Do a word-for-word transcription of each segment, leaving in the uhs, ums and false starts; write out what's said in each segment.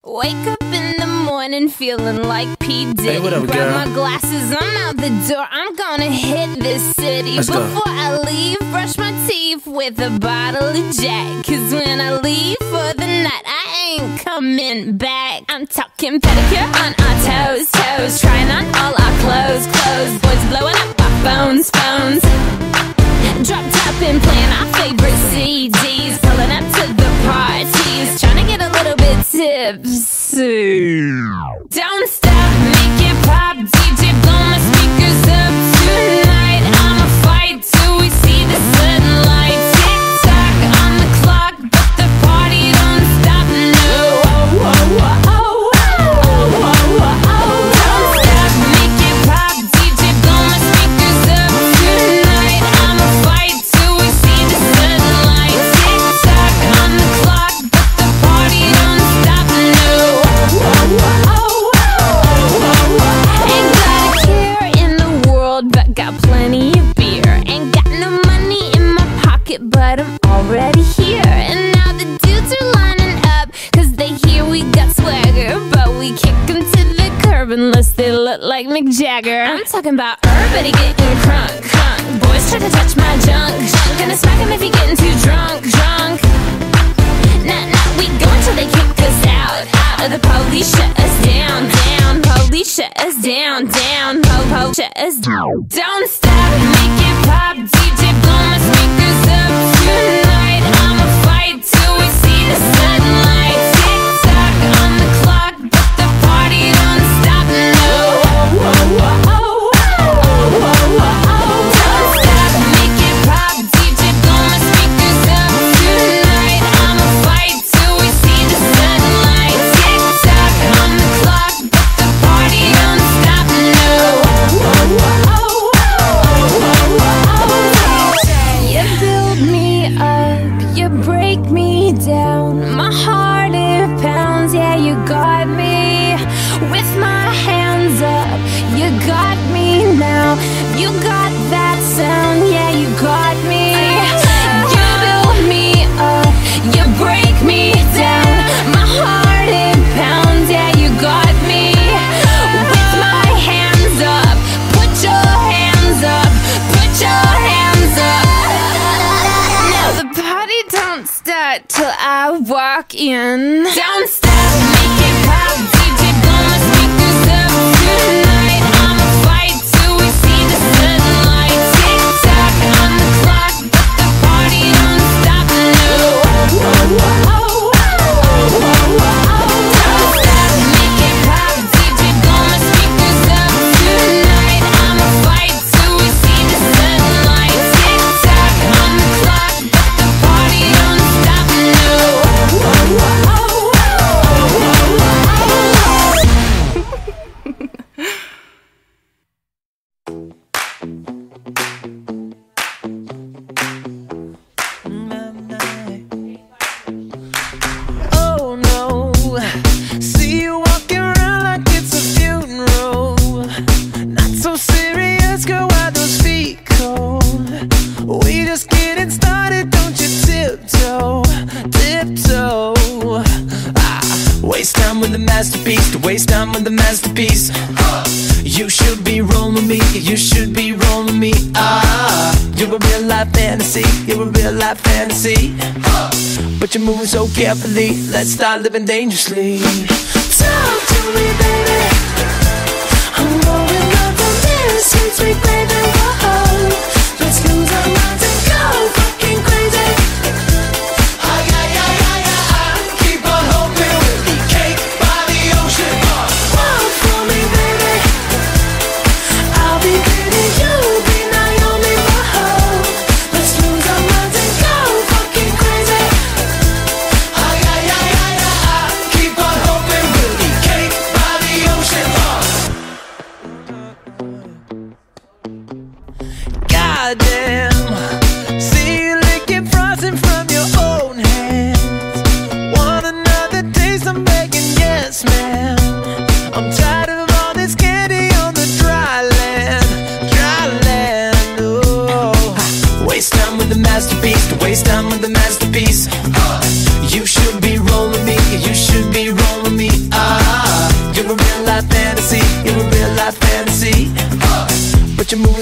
Wake up in the morning feeling like P. Diddy. Hey, what up, Grab girl? my glasses, I'm out the door. I'm gonna hit this city. Let's Before go. I leave, brush my teeth with a bottle of Jack. Cause when I leave for the night, I ain't coming back. I'm talking pedicure on our toes, toes. Trying on all our clothes, clothes. Boys blowing up our phones, phones. Drop top and playing our favorite C Ds. Pulling up to the parties, trying to get a little bit tipsy. Don't stop, make it pop, D J blow my speakers up tonight. I'ma fight till we see the sunlight. Tick tock on the clock, but the party don't stop. No, oh, oh, oh, oh, oh, oh, oh, oh. Don't stop, make it pop, D J blow my speakers up tonight. I'ma fight till we see the sunlight. Tick tock on the clock, but the party don't stop. No, oh, oh, oh, oh, oh, oh. Ain't got a care in the world, but got plenty of beer. Ain't got no money in my pocket, but I'm already here. And now the dudes are lining up, cause they hear we got swagger. But we kick them to the curb unless they look like Mick Jagger. I'm talking about everybody getting crunk, crunk. Boys try to touch my junk, junk. Gonna smack him if he getting too drunk, drunk. Nah, nah, we go until they kick us out, out. Or the police shut us down, down. Police shut us down, down. Po, po, shut us down. Don't stop, make it pop, D J blow my speakers up tonight. I'ma fight till we see the sunlight. Tick tock on the clock, but the party don't stop. No, oh, oh, oh, oh, oh, oh, oh, oh. Don't stop, make it pop, D J blow my speakers up tonight. I'ma fight till we see the sunlight. Tick tock on the clock, but the party don't stop. No, oh, oh, oh, oh, oh, oh, oh. You build me up, you break me down. My heart it pounds, yeah, you got me. With my hands up, you got me now. You got that sound, yeah, you got me. You build me up, you break me down. My heart it pounds, yeah, you got me. With my hands up, put your hands up, put your hands up. Now the party don't start till I walk in. Don't stop, make it pop, D J blow my speakers up tonight. I'ma fight till we see the sunlight. Tick tock on the clock, but the party don't stop. No, oh, oh, oh, oh, oh, oh, oh. Don't stop, make it pop, D J blow my speakers up tonight. I'ma fight till we see the sunlight. Tick tock on the clock, but the party don't stop. No, oh, oh, oh, oh, oh, oh, oh. Oh no, see you walking around like it's a funeral. Not so serious, girl, why those feet cold? We just getting started, don't you tiptoe, tiptoe. Ah, waste time with the masterpiece, to waste time with the masterpiece. You should be rolling with me, you should be rolling with me. Ah, you're a real life fantasy, you're a real life fantasy. But you're moving so carefully, let's start living dangerously. Talk to me, baby. I'm going up on this sweet, sweet baby. Whoa, let's lose our minds and go fucking crazy. Ay, ay, ay, ay, ay, keep on hoping we'll be cake by the ocean. Walk for me, baby. I'll be pretty, you'll be Naomi. Whoa, let's lose our minds and go fucking crazy. Ay, ay, ay, ay, ay, keep on hoping we'll be cake by the ocean. Goddamn, see you licking frosting from your own hands. Want another taste? I'm begging, yes, ma'am. I'm tired of all this candy on the dry land, dry land. Oh, waste time with the masterpiece, to waste time with the masterpiece. You should be rolling me, you should be rolling me.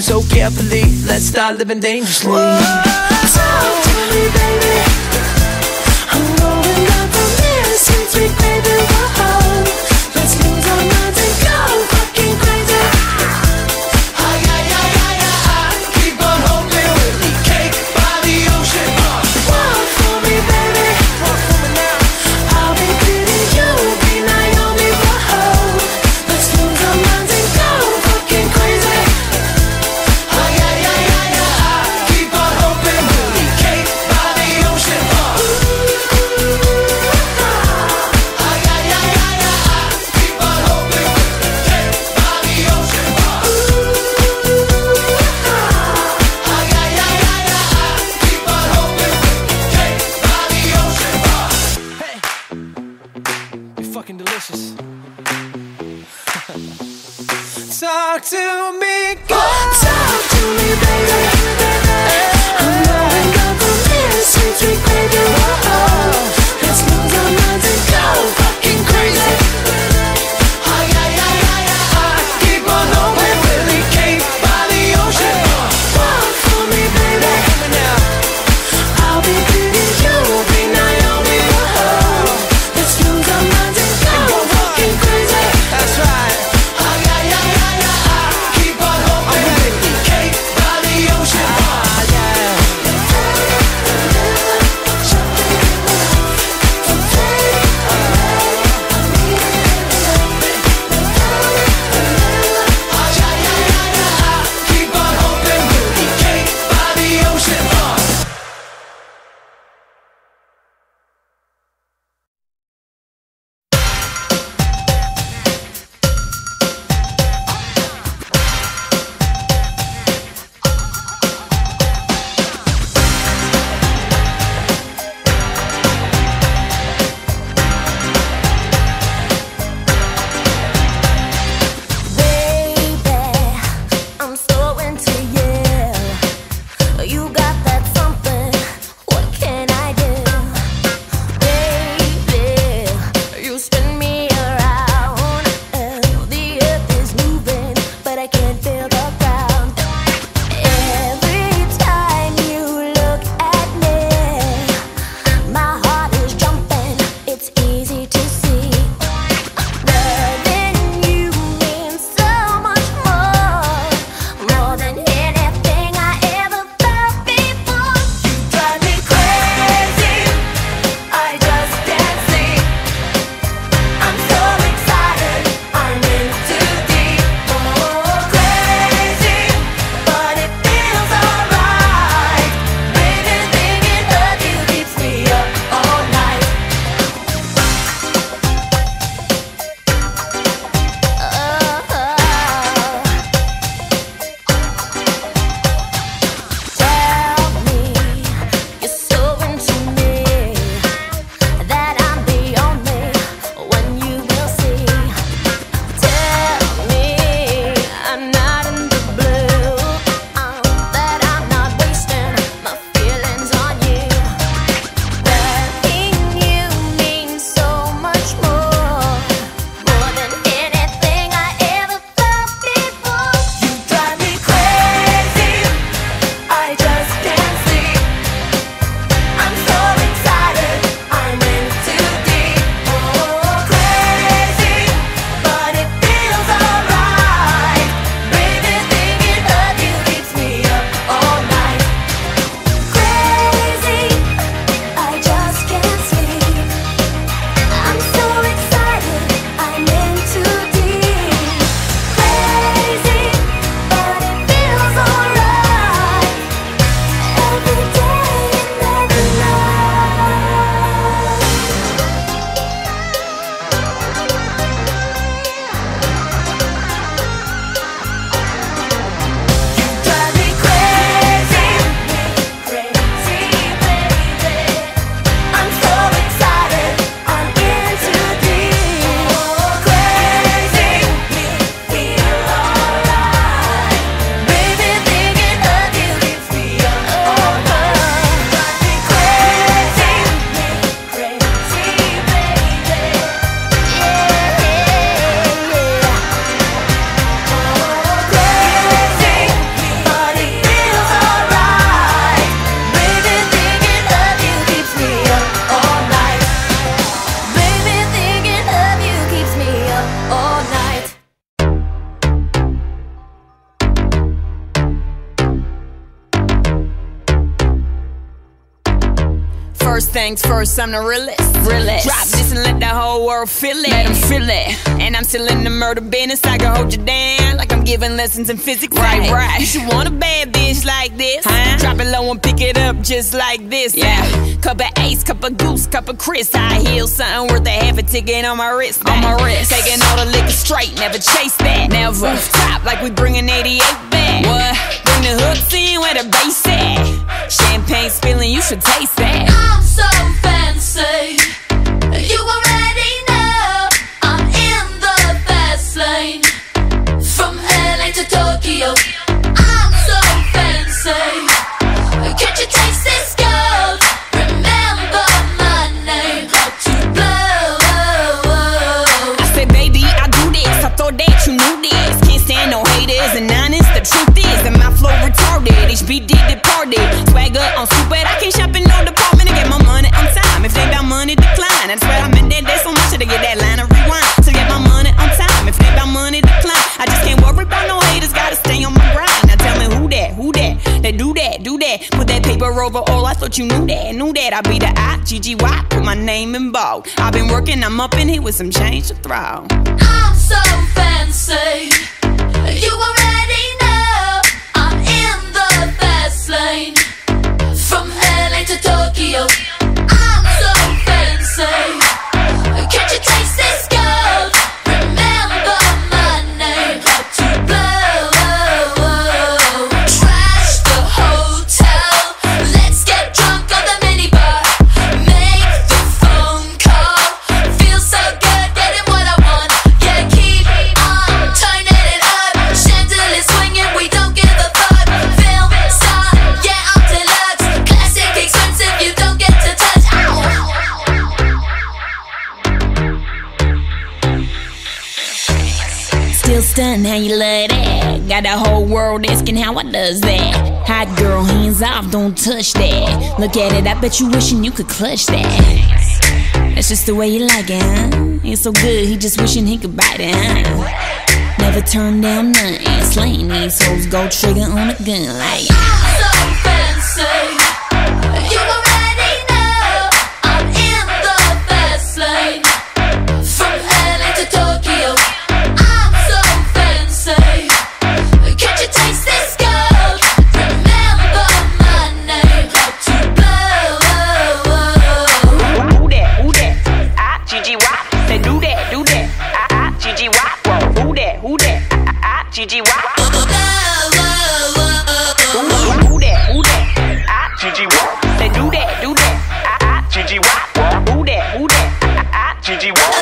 so carefully. Let's start living dangerously. Whoa, talk to me, baby. I'm going up from here, sweet, sweet baby. Whoa, let's lose our minds and go fucking crazy. Ay, ay, ay, ay, ay, ay. Keep on hoping we'll be cake by the ocean. Walk for me, baby. Walk for me now. I'll be pretty, you'll be Naomi. Whoa, let's lose our minds and go fucking crazy. Ay, ay, ay, ay, ay, ay. Keep on hoping we'll be cake by the ocean. Ay, ay, ay, ay, ay, ay. Keep on hoping we'll be cake by the ocean. Ay, ay, ay, ay, ay, ay. Keep on hoping we'll be cake by the ocean. Hey, you're fucking delicious. Talk to me, girl. Talk to me, baby. I'm going up from here, sweet, sweet baby. Whoa, let's lose our minds and go fucking crazy. Ay, ay, ay, ay, ay, ay. Keep on hoping we'll be cake by the ocean. Walk for me, baby. I'll be pretty, you'll be Naomi. Whoa, let's lose our minds and go fucking crazy. That's right. Ay, ay, ay, ay, ay, ay. Keep on hoping we'll be cake by the ocean. things first, I'm the realest. realest. Drop this and let the whole world feel it. Let them feel it. And I'm still in the murder business. I can hold you down like I'm giving lessons in physics. Right, right. You should want a bad bitch like this. Huh? Drop it low and pick it up just like this. Yeah. Cup of Ace, cup of Goose, cup of Chris. High heels, something worth a half a ticket on my wrist. On my wrist. Taking all the liquor straight, never chase that. Never. Top like we bringing eighty-eight back. What? Bring the hooks in where the bass at. Champagne spilling, you should taste that. I'm so fancy. You already know I'm in the fast lane. From L A to Tokyo, I'm so fancy. Can't you taste this gold? Remember my name, how to blow. I said, baby, I do this. I thought that you knew this. Can't stand no haters and honest. The truth is that my flow retarded. H B D departed. Swagger on stupid. I can't shop in no department to get my money on time. If they got money, decline. That's why I'm in that day so much to get that line of rewind. To get my money on time. If they got money, decline. I just can't worry about no haters. Gotta stay on my grind. Now tell me who that, who that? They do that, do that. Put that paper over all. I thought you knew that, knew that. I be the I, G G Y. Put my name in bold. I've been working, I'm up in here with some change to throw. I'm so fancy. You already know I'm in the fast lane. From L A to Tokyo, I'm so fancy. Can't you taste this gold? Remember my name, how to blow. Trash the hotel. Let's get drunk on the minibar. Make the phone call. Feel so good getting what I want. Yeah, keep on turning it up. Chandelier swinging, we don't give a fuck. Film star, yeah, I'm deluxe. Classic, expensive, you don't get to touch. Ow. Still stunned how you love that. Got the whole world asking how I does that. Hot girl, hands off, don't touch that. Look at it, I bet you wishing you could clutch that. That's just the way you like it, huh? It's so good, he just wishing he could bite it, huh? Never turn down nothing. Slaying these hoes, go trigger on a gun like I'm so fancy. You already know I'm in the fast lane. From L A to Tokyo, I'm so fancy. Can't you taste this gold? Remember my name, how to blow. Who that, who that? I, G G Y. Say do that, do that. I, I, G G Y. Whoa, who that, who that? I, I, G G Y. Who that, who that? I, G G Y. Say do that, do that. I, I, G G Y. Who that, who that? I, I, G G Y.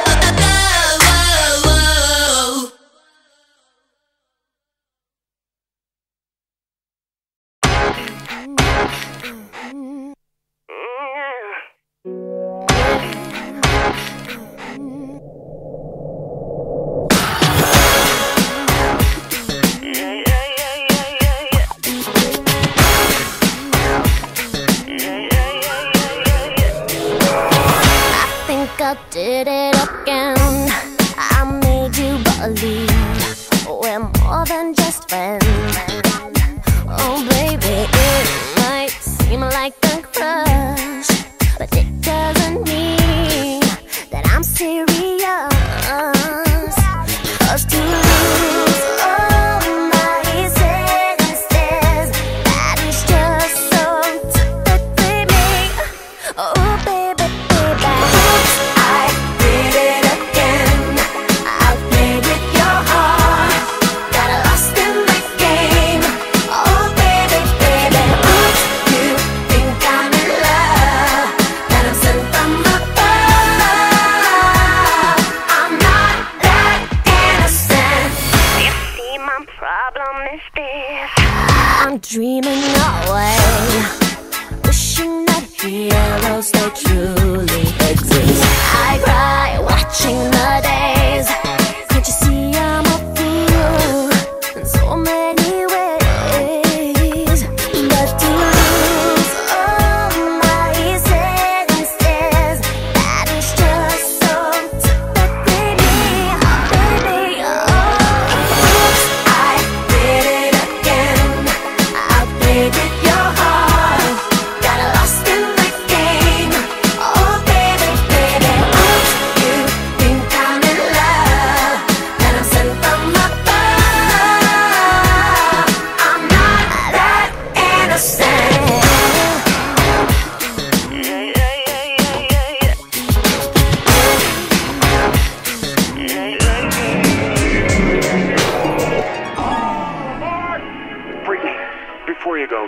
I did it again. I made you believe we're more than just friends. Oh baby, it might seem like a crush, but it doesn't mean that I'm serious. 'Cause to lose all my senses, that is just so typically me. Oh baby, baby, oops, I did it again. I played with your heart, got lost in the game. Oh baby, baby, oops, you think I'm in love, that I'm sent from above. I'm not that innocent. You see, my problem is this: I'm dreaming away, wishing that heroes they truly exist. I cry watching the days. Can't you see I'm a fool in so many ways? But to lose all my senses, that is just so typically me, baby. Oh, oops, I did it again. I played with your heart.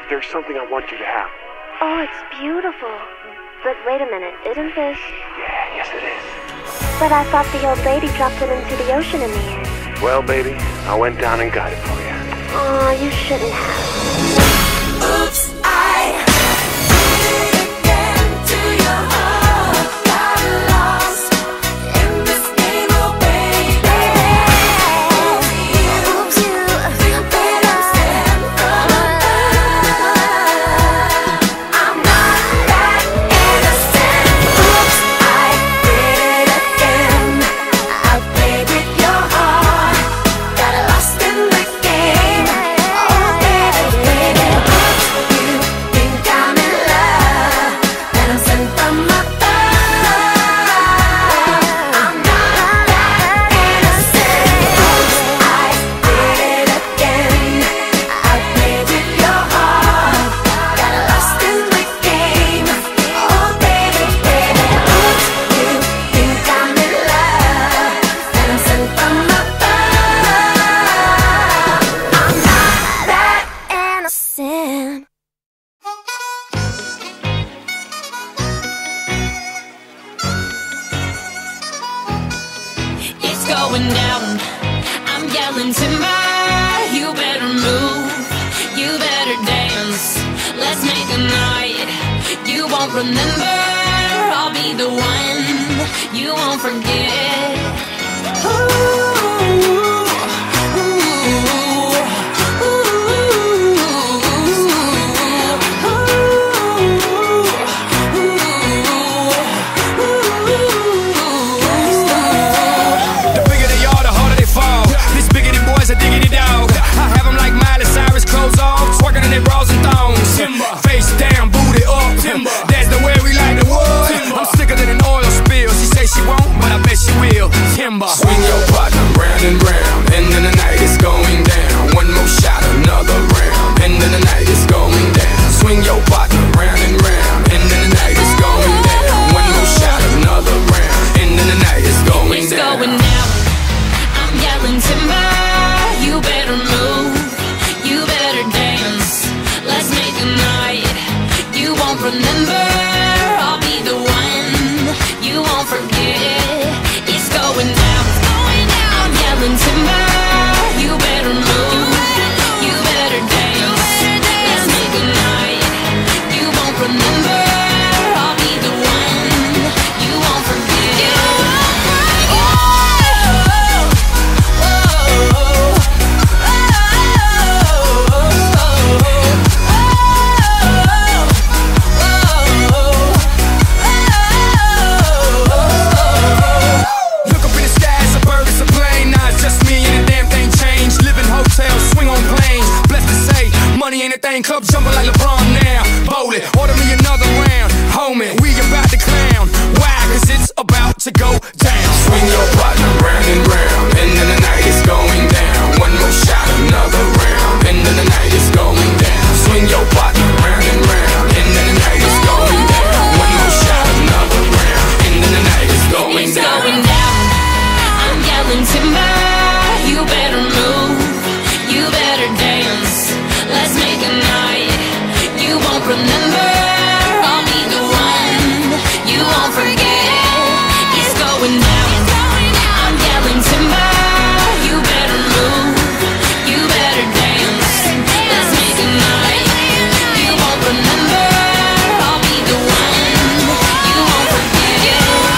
Look, there's something I want you to have. Oh, it's beautiful. But wait a minute, isn't this... Yeah, yes it is. But I thought the old lady dropped it into the ocean in the end. Well, baby, I went down and got it for you. Aw, you shouldn't have. Oops, I did it again to your heart. Got lost in this game, oh baby. Oops, you better stand from above. I'm not that innocent. Oops, I did it again. I played with your heart. Got lost in the game. Oh baby, baby. You think I'm in love, and I'm sent from above. I'm not that innocent. Oops, I did it again. I played with your heart. Got lost in the game. Oh baby, baby. Oops, you think I'm in love, and I'm sent from above. I'm not that innocent. It's going down. I'm yelling timber. You better move. You better dance. Let's make a night you won't remember. I'll be the one you won't forget. Ooh, ooh, ooh, The bigger they are, the harder they fall. These biggity boys are diggity dog. I have them like Miley Cyrus, clothes off, twerking in their bras and thongs. Face down, booty up. That's the way we like the wood. I'm sicker than an oil spill. She say she won't, but I bet she will. Timber. Swing your partner round and round, and then the night is going down. One more shot, another round, and then the night is going down. Swing your partner round and round, and then the night is going down. One more shot, another round, and then the night is going it's down. going down. I'm yelling timber. You better move. You better dance. Let's make a night you won't remember. I'll be the one you won't forget. It's going down. I'm yelling timber. You better move. You better dance. Let's make a night you won't remember. I'll be the one you won't forget. Look up in the sky, it's a bird, it's a plane. Nah, it's just me and the damn thing changed. Live in hotels, swing on planes. Blessed to say, money ain't a thing. Club jumping like LeBron now. Bowl it, order me another round. Homie, we about to clown. Why? Cause it's about to go down. Swing your partner round and round, and then the night is going down. One more shot, another round, and then the night is going down. Swing your partner round and round, and then the night is going down. One more shot, another round, and then the night is going It's down. going down. I'm yelling timber. You better move. You better dance. Let's make a night you won't remember. I'll be the one you won't forget. It's going down. I'm yelling timber. You better move. You better dance. Let's make a night you won't remember. I'll be the one you won't forget.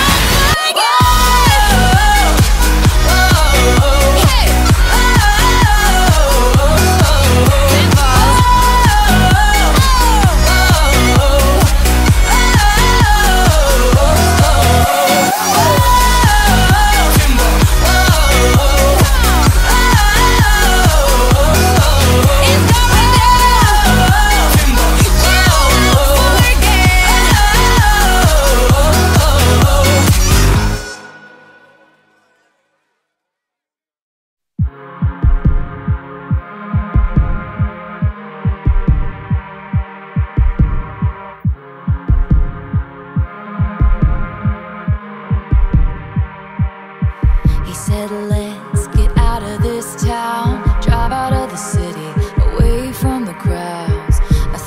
He said, let's get out of this town, drive out of the city, away from the crowds. I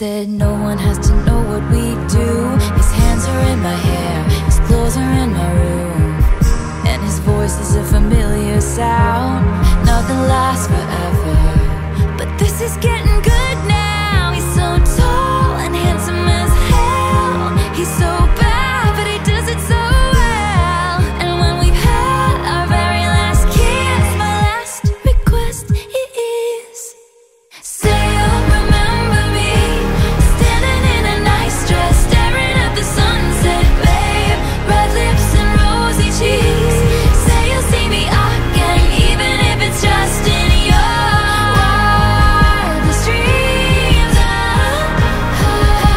said no one has to know what we do. His hands are in my hair, his clothes are in my room, and his voice is a familiar sound. Nothing lasts forever, but this is getting good now. He's so tall and handsome as hell. He's so bad, but he does it so well. And when we've had our very last kiss, my last request is, say you'll remember me, standing in a nice dress, staring at the sunset, babe. Red lips and rosy cheeks. Say you'll see me again, even if it's just in your wildest dreams. Ah, ah,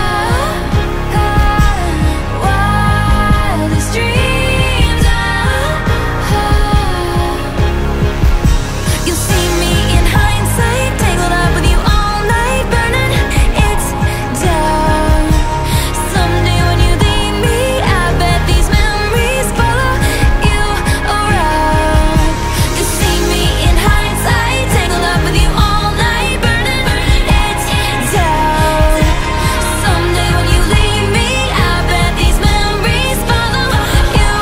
ah, wildest dreams. Ah, ah. You'll see me in hindsight, tangled up with you all night, burning it down. Someday when you leave me, I bet these memories follow you around. You see me in hindsight, tangled up with you all night, burning it down. Someday when you leave me, I bet these memories follow you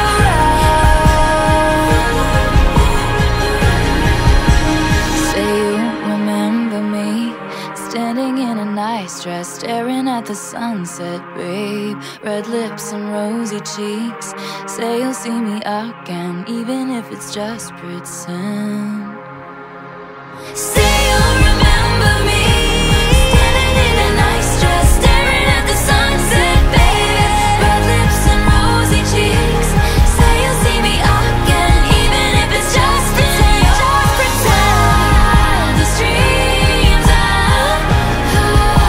around. Say you remember me, standing in a nice dress, staring at the sunset, babe. Red lips and rosy cheeks. Say you'll see me again, even if it's just pretend. Say you'll remember me, standing in a nice dress, staring at the sunset, baby. Red lips and rosy cheeks. Say you'll see me again, even if it's just pretend. Just pretend. Wildest dreams. Ah, ah,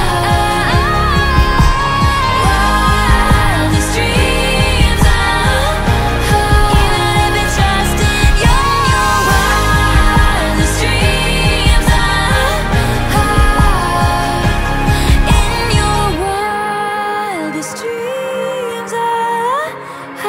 wildest dreams. Ah, ah, even if it's just in your wildest dreams. Ah, ah, in your wildest dreams. Ah, ah.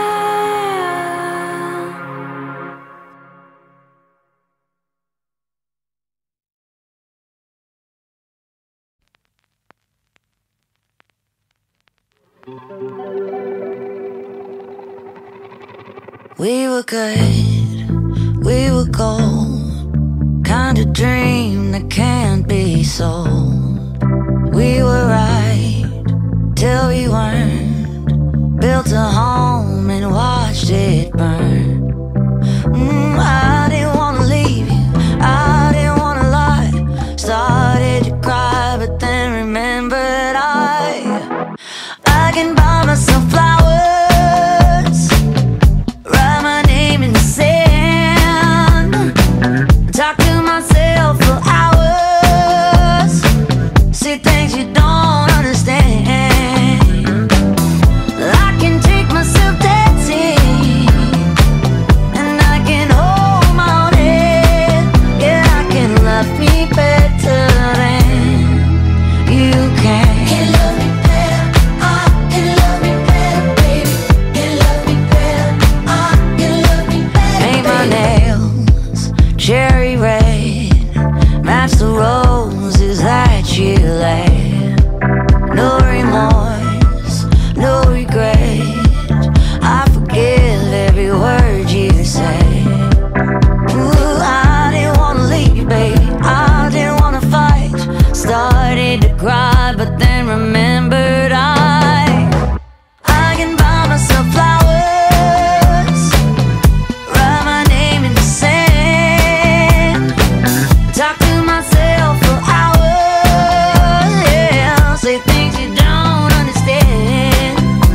We were good, we were gold, kind of dream that can't be sold. We were right till we weren't, built a home and watched it burn. Mm, I didn't wanna leave you, I didn't wanna lie. Started to cry, but then remembered I I can buy myself flowers, write my name in the sand, talk to myself for hours, say things you don't understand. I can take myself dancing, and I can hold my own head. Yeah, I can love me better than you can. Can love me better, I can love me better, baby. Can love me better, I can love me better. Paint my nails cherry red, match the roses that you laid. No remorse, no regret, I forgive every word you say. Ooh, I didn't wanna leave you, baby, I didn't wanna fight. Started to cry, but then remembered I I can buy myself flowers, write my name in the sand, talk to myself for hours. Yeah, say things you don't understand.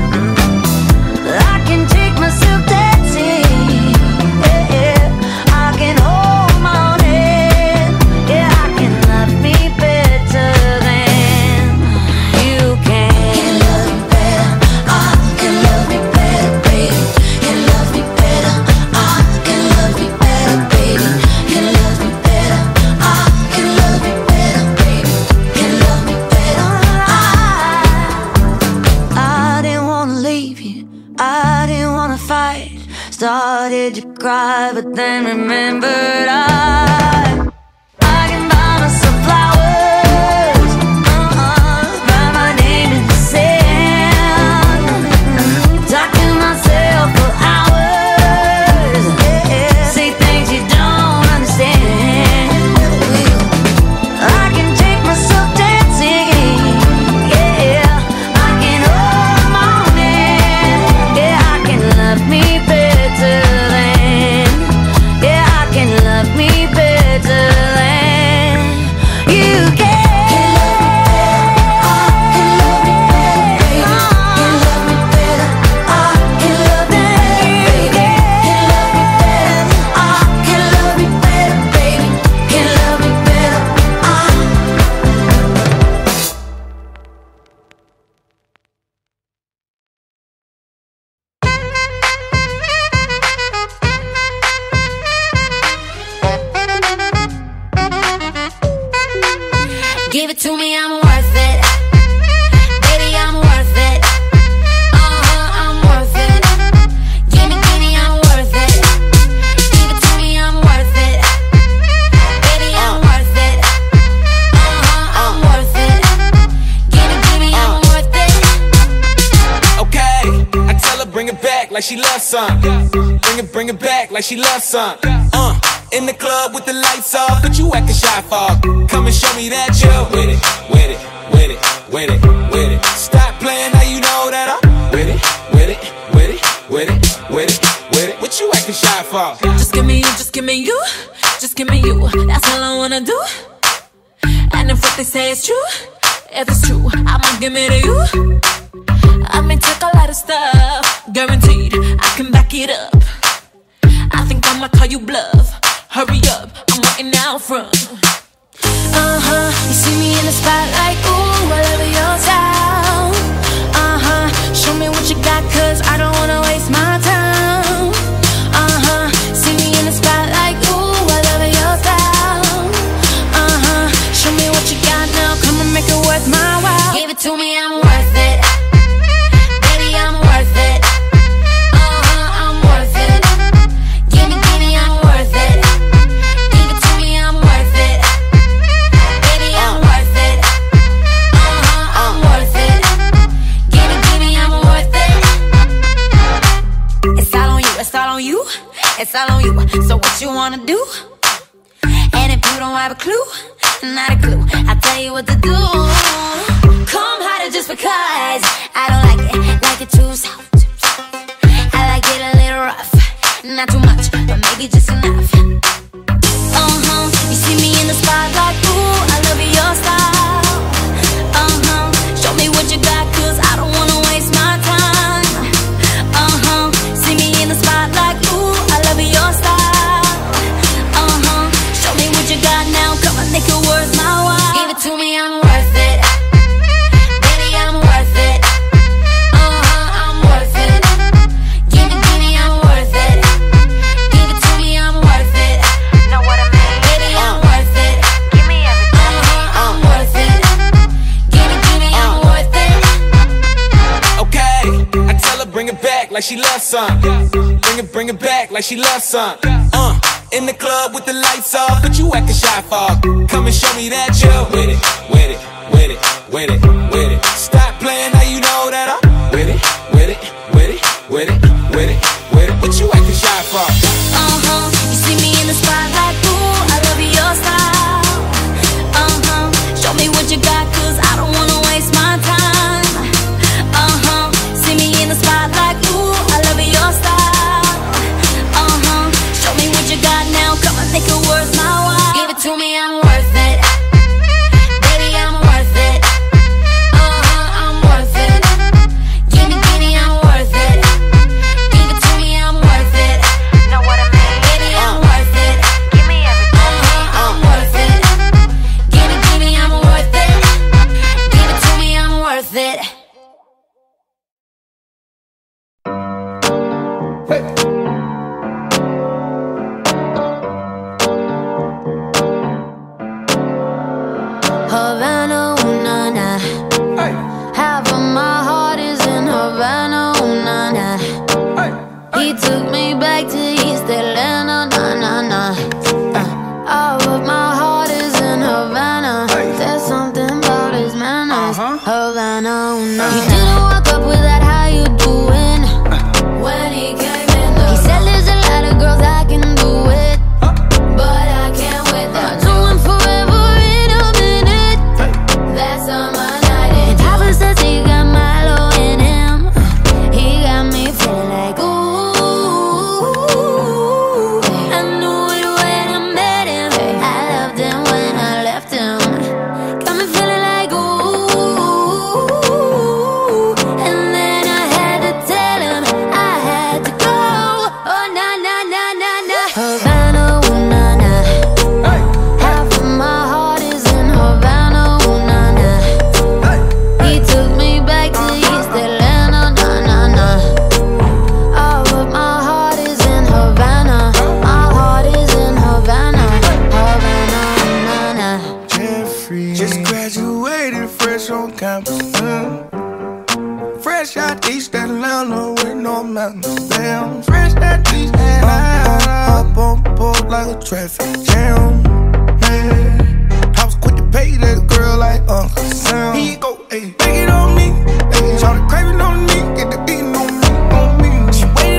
I can take myself dancing. Yeah, yeah, I can hold my own head. Yeah, I can love me better than you can. Can love me better, I can love me better, baby. Can love me better, I can love me better, baby. Can love me better, I can love me better, baby. Can love me better, I I didn't wanna leave you, I didn't wanna fight. Started to cry, but then remembered I I can buy myself flowers, uh-uh, like she loves some. Bring it, bring it back like she loves some. Uh, in the club with the lights off, but you acting shy for. Come and show me that you're with it, with it, with it, with it, with it. Stop playing, now you know that I'm with it, with it, with it, with it, with it, with it. What you acting shy for? Just give me you, just give me you, just give me you. That's all I wanna do. And if what they say is true, if it's true, I'ma give it to you. I may take a lot of stuff, guaranteed I can back it up. I think I'ma call you bluff. Hurry up, I'm waiting out front. Uh-huh, you see me in the spotlight, ooh, I love your style. Uh-huh, show me what you got, cause I don't wanna waste my time. Uh-huh, see me in the spotlight, ooh, I love your style. Uh-huh, show me what you got now, come and make it worth my while. Give it to me, I'm worth it. Baby, I'm worth it. Uh-huh, I'm worth it. Give me, give me, I'm worth it. Give it to me, I'm worth it. Baby, I'm worth it. Uh-huh, I'm worth it. Give me, give me, I'm worth it. It's all on you, it's all on you, it's all on you. So what you wanna do? And if you don't have a clue, not a clue, I'll tell you what to do. Come harder just because I don't like it, like it too soft. I like it a little rough, not too much, but maybe just enough. Uh-huh, you see me in the spotlight, ooh, I love your style. Uh-huh, show me what you got, cause I don't wanna waste my time. Uh-huh, see me in the spotlight, ooh, I love your style. Uh-huh, show me what you got now, come and make it worth my while. Give it to me, I'm worth it. Baby, I'm worth it. Uh-huh, I'm worth it. Give it, give me, I'm worth it. Give it to me, I'm worth it. Know what I mean? Baby, I'm worth it. Give me everything. Uh-huh, I'm worth it. Give it, give me, I'm worth it. Okay, I tell her bring it back like she loves some. Bring it, bring it back like she loves some. Uh, in the club with the lights off, but you acting shy for. Come and show me that you're with it, with it, with it, with it, with it. Stop playing, now you know that I'm with it, with it, with it, with it, with it, with it. What you acting shy for? Uh-huh, you see me in the spotlight, ooh, I love your style. Uh-huh, show me what you got, cause I don't wanna waste my time. Uh-huh, see me in the spotlight, ooh, I love your style. Uh-huh, show me what you got now, come and make it worth my while. Give it to me, I'm worth it. Baby, I'm worth it. Uh-huh, I'm worth it. Give me, give me, I'm worth it. Give it to me, I'm worth it. Know what I mean? Baby, I'm worth it. Give me everything. Uh-huh, I'm worth it. Give it, give me, I'm worth it. Give it to me, I'm worth it. Havana, ooh, na, na. Half of my heart is in Havana, ooh, na, na. He took me back to East Atlanta, na, na, na. Uh, all of my heart is in Havana. There's something about his manners. Havana, ooh, na, na. He didn't walk up with that, how you doing? When he came in the He said there's a lot of girls I can do it, but I can't with that. Do him forever in a minute. That's on my night. And Papa says he got Milo in him. He got me feeling like ooh. I knew it when I met him. I loved him when I left him. Got me feeling like ooh. And then I had to tell him I had to go. Oh na na na na na. Havana, ooh, na na. Half of my heart is in Havana, ooh, na na. He took me back to East Atlanta, na na na. All of my heart is in Havana. My heart is in Havana, Havana, na na. Jeffrey just graduated fresh on campus. mm. Fresh out East Atlanta with no mountains. Damn, fresh out East Atlanta. Up on board like a traffic jam. Man, I was quick to pay that girl like Uncle Sam. He go, ayy, take it on me. Ayy, try to crave it on me, get the beating on me, on me. She waited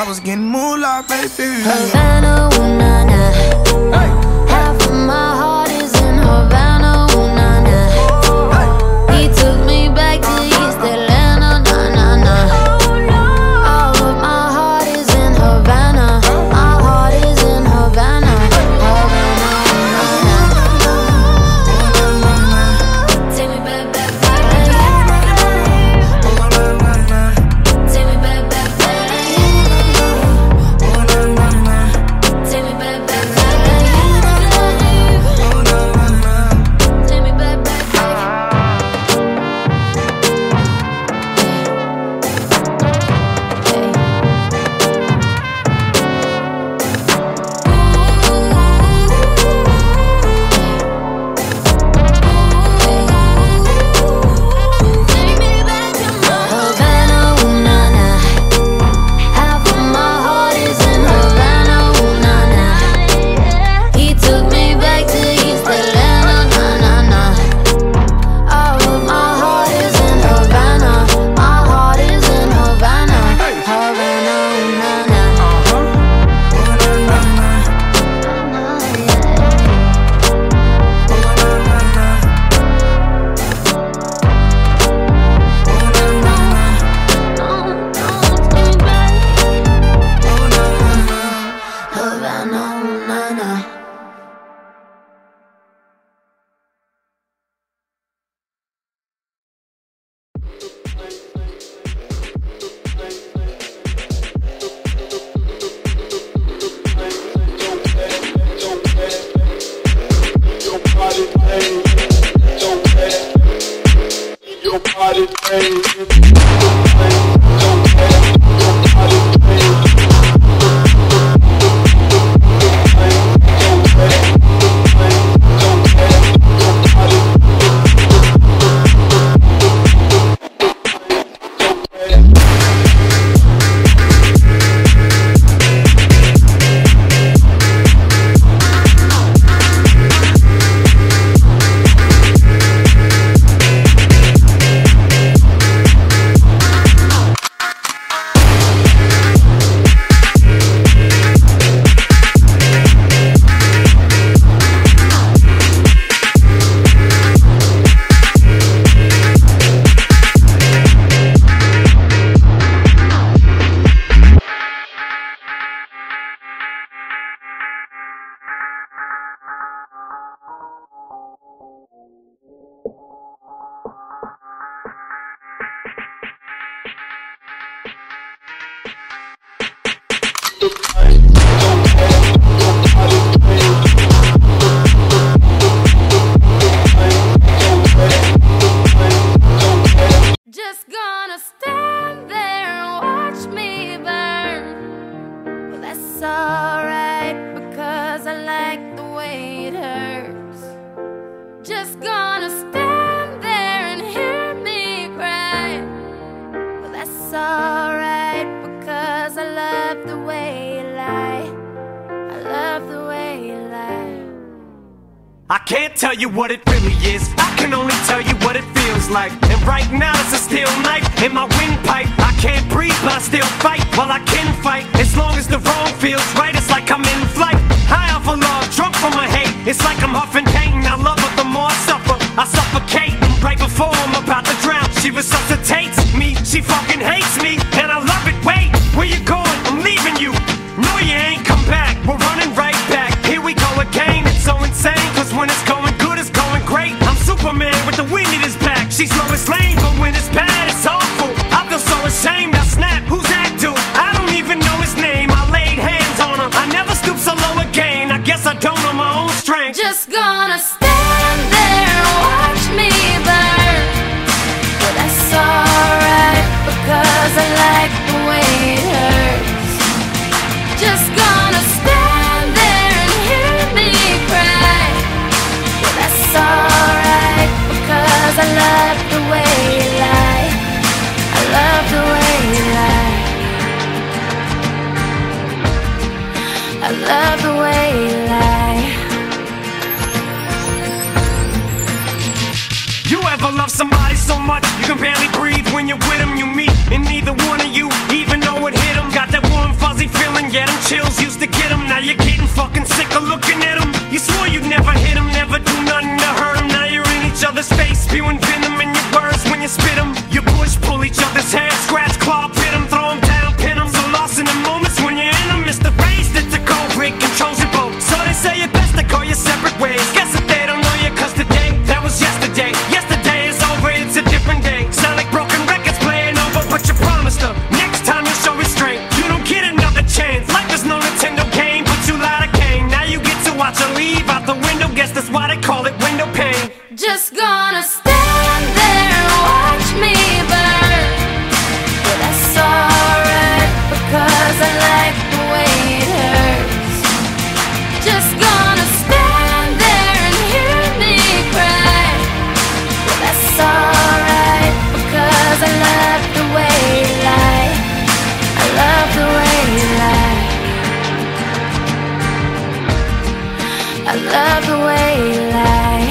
was getting moolah, baby. Havana, ooh, na, na. Hey. Half of my heart is in Havana, ooh, na, na. Hey. He took me back to East Atlanta, na, na, na. All of my heart is in Havana. My heart is in Havana. Havana, ooh, na, na. Take me back, back, back. Take me back, back, back. Take me back, back, back. Take me back, back, back. Havana, ooh, na, na. Half of my heart is in Havana, ooh, na, na. He took me back to East Atlanta, na, na, na. All of my heart is in Havana. My heart is in Havana. Havana, ooh, na, na. Havana, ooh, na, na. Just gonna stand there and watch me burn. Well, that's alright because I like the way it hurts. Just gonna stand there and hear me cry. Well, that's alright because I love the way you lie. I love the way you lie. I can't tell you what it really is, I can only tell you what it feels like. And right now it's a steel knife in my windpipe. I can't breathe but I still fight, well I can fight. As long as the wrong feels right, it's like I'm in flight. High off of love, drunk from my hate. It's like I'm huffing pain, I love her the more I suffer. I suffocate, right before I'm about to drown. She resuscitates me, she fucking hates me. And I love it, wait, where you going? I'm leaving you. No you ain't come back, we're running right back. Here we go again, it's so insane. Cause when it's going good, it's going great. I'm Superman with the wind in his back. She's Lois Lane, but when it's bad, it's awful. I feel so ashamed, I snap, who's that dude? I don't even know his name, I laid hands on him. I never stoop so low again, I guess I don't know my own strength. Just gonna stand there and watch me burn. Well, that's alright because I like the way it hurts. Just gonna stand there and hear me cry. Well, that's alright because I love the way you lie. I love the way you lie. I love the way you lie. You ever love somebody so much you can barely breathe when you're with them? You meet and neither one of you even know it hit them. Got that warm fuzzy spewing venom in your words when you spit them. You push, pull each other's hair, scratch, claw, pit them, throw them down, pin them. So lost in the moments when you're in them. It's the race that the cold break controls your boat. So they say it best to call you separate ways. Guess that they don't know you, cause today, that was yesterday. Yesterday is over, it's a different day. Sound like broken records playing over, but you promised them next time you'll show restraint. You don't get another chance. Life is no Nintendo game, but you lied again. Now you get to watch her leave out the window. Guess that's why they call it window pane. Just gonna stand there and watch me burn. But that's alright, because I like the way it hurts. Just gonna stand there and hear me cry. But that's alright, because I love the way you lie. I love the way you lie. I love the way you lie.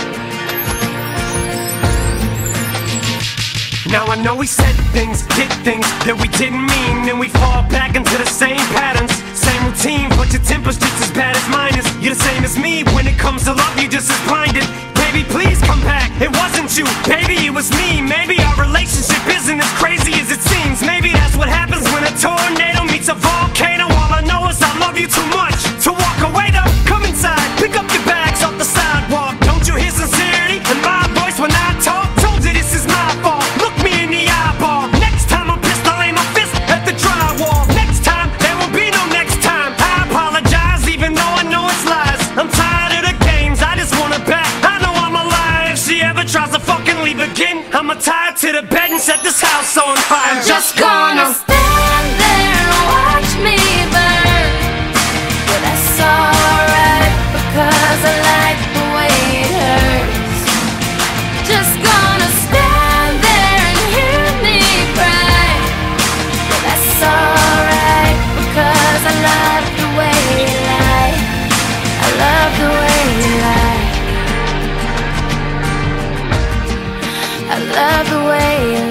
Now I know we said things, did things that we didn't mean, and we fall back into the same patterns, same routine, but your temper's just as bad as mine is. You're the same as me, when it comes to love, you're just as blinded. Baby, please come back, it wasn't you, baby, it was me. Maybe our relationship isn't as crazy as it seems. Maybe that's what happens when a tornado meets a volcano. All I know is I love you too much to walk away though. Come inside, pick up your bags off the sidewalk. Don't you hear sincerity in my voice when I talk? Told you this is my fault. Look me in the eyeball. Next time I'm pissed, I'll aim my fist at the drywall. Next time, there will be no next time. I apologize, even though I know it's lies. I'm tired of the games, I just want her back. I know I'm alive. If she ever tries to fucking leave again, I'ma tie her to the bed and set this house on fire. I'm just gonna stand there and watch me burn. But that's alright, because I like the way it hurts. Just gonna stand there and hear me cry. But that's alright, because I love the way you lie. I love the way you lie. I love the way you lie.